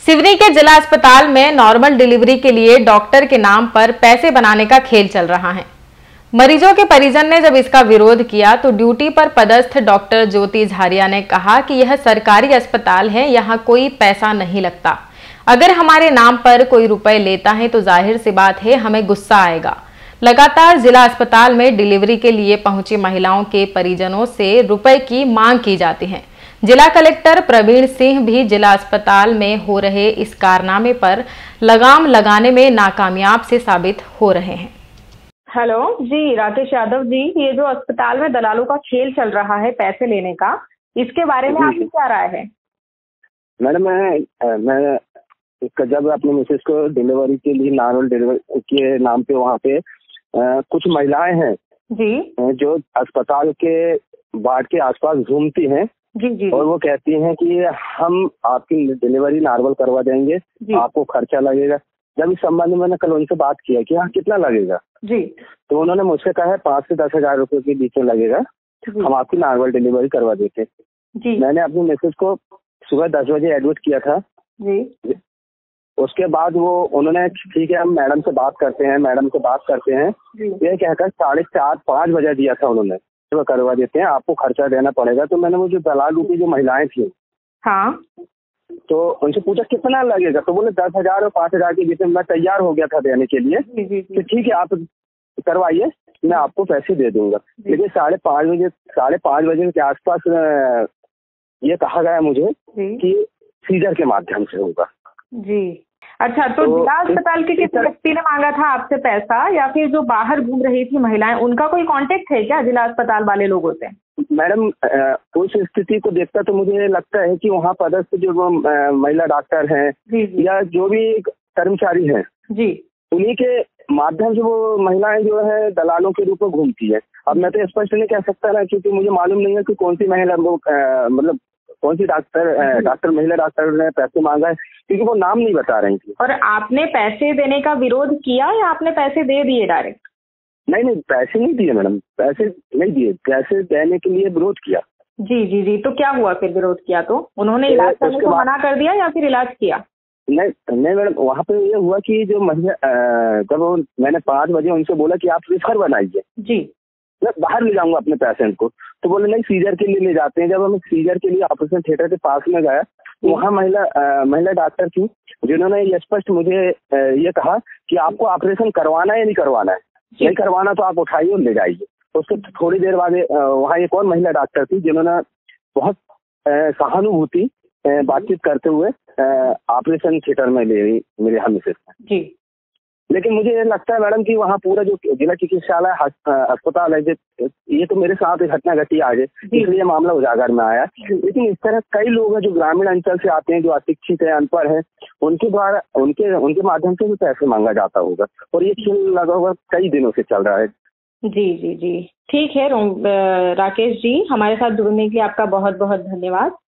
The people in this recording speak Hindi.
सिवनी के जिला अस्पताल में नॉर्मल डिलीवरी के लिए डॉक्टर के नाम पर पैसे बनाने का खेल चल रहा है। मरीजों के परिजन ने जब इसका विरोध किया तो ड्यूटी पर पदस्थ डॉक्टर ज्योति झारिया ने कहा कि यह सरकारी अस्पताल है, यहाँ कोई पैसा नहीं लगता। अगर हमारे नाम पर कोई रुपए लेता है तो जाहिर सी बात है हमें गुस्सा आएगा। लगातार जिला अस्पताल में डिलीवरी के लिए पहुंची महिलाओं के परिजनों से रुपए की मांग की जाती है। जिला कलेक्टर प्रवीण सिंह भी जिला अस्पताल में हो रहे इस कारनामे पर लगाम लगाने में नाकामयाब से साबित हो रहे हैं। हेलो जी, राकेश यादव जी, ये जो अस्पताल में दलालों का खेल चल रहा है पैसे लेने का, इसके बारे में आपकी क्या राय है? मैडम, मैं जब अपने मिसेज को डिलीवरी के लिए नॉर्मल डिलीवरी के नाम पे वहाँ पे कुछ महिलाएं हैं जी, जो अस्पताल के वार्ड के आसपास घूमती हैं जी, और वो कहती हैं कि हम आपकी डिलीवरी नॉर्मल करवा देंगे, आपको खर्चा लगेगा। जब इस संबंध में मैंने कल उनसे बात किया कि हाँ कितना लगेगा जी, तो उन्होंने मुझसे कहा है 5 से 10 हजार रुपए के बीच में लगेगा, हम आपकी नॉर्मल डिलीवरी करवा देते जी। मैंने अपनी मिसेज को सुबह 10 बजे एडमिट किया था जी। उसके बाद वो उन्होंने ठीक है हम मैडम से बात करते हैं ये कहकर 4:30-5 बजे दिया था उन्होंने, तो करवा देते हैं, आपको खर्चा देना पड़ेगा। तो मैंने वो जो दलाल रूपी जो महिलाएं थी हाँ, तो उनसे पूछा कितना लगेगा, तो बोले 10,000 और 5,000 के बीच में। मैं तैयार हो गया था देने के लिए कि ठीक है आप करवाइए, मैं आपको पैसे दे दूंगा। लेकिन 5:30 बजे के आसपास ये कहा गया मुझे कि सीजर के माध्यम से होगा। जी, अच्छा, तो जिला अस्पताल के किस व्यक्ति ने मांगा था आपसे पैसा, या फिर जो बाहर घूम रही थी महिलाएं, उनका कोई कांटेक्ट है क्या जिला अस्पताल वाले लोगों से? मैडम, उस स्थिति को देखकर तो मुझे लगता है कि वहाँ पदस्थ जो महिला डॉक्टर हैं या जो भी कर्मचारी हैं जी, उन्हीं के माध्यम से वो महिलाएं जो है दलालों के रूप में घूमती है। अब मैं तो स्पष्ट नहीं कह सकता ना, क्योंकि मुझे मालूम नहीं है कि कौन सी महिला मतलब कौन सी महिला डॉक्टर ने पैसे मांगा है, क्योंकि वो नाम नहीं बता रही थी। और आपने पैसे देने का विरोध किया या आपने पैसे दे दिए डायरेक्ट? नहीं, पैसे नहीं दिए मैडम, पैसे नहीं दिए, पैसे देने के लिए विरोध किया। जी जी जी, तो क्या हुआ फिर विरोध किया तो? उन्होंने इलाज करने को मना कर दिया या फिर इलाज किया? नहीं मैडम, वहाँ पे ये हुआ कि जो महिला जब मैंने 5 बजे उनसे बोला कि आप रिफर बनाइए जी, मैं बाहर ले जाऊंगा अपने पेशेंट को, तो बोले नहीं सीजर के लिए ले जाते हैं। जब हम सीजर के लिए ऑपरेशन थिएटर के पास में गया, वहाँ महिला डॉक्टर थी जिन्होंने ये स्पष्ट मुझे ये कहा कि आपको ऑपरेशन करवाना है या नहीं करवाना है, नहीं करवाना तो आप उठाइए और ले जाइए। उसके थोड़ी देर बाद वहाँ एक और महिला डॉक्टर थी जिन्होंने बहुत सहानुभूति बातचीत करते हुए ऑपरेशन थिएटर में ले गई मेरे हम मिसेज जी। लेकिन मुझे ये लगता है मैडम कि वहाँ पूरा जो जिला चिकित्सालय अस्पताल है, ये तो मेरे साथ घटना घटी आज, इसलिए मामला उजागर में आया। लेकिन इस तरह कई लोग हैं जो ग्रामीण अंचल से आते हैं, जो अशिक्षित है, अनपढ़ है, उनके द्वारा उनके माध्यम से भी पैसे मांगा जाता होगा, और ये खेल लगा हुआ कई दिनों से चल रहा है। जी जी जी, ठीक है राकेश जी, हमारे साथ जुड़ने के लिए आपका बहुत बहुत धन्यवाद।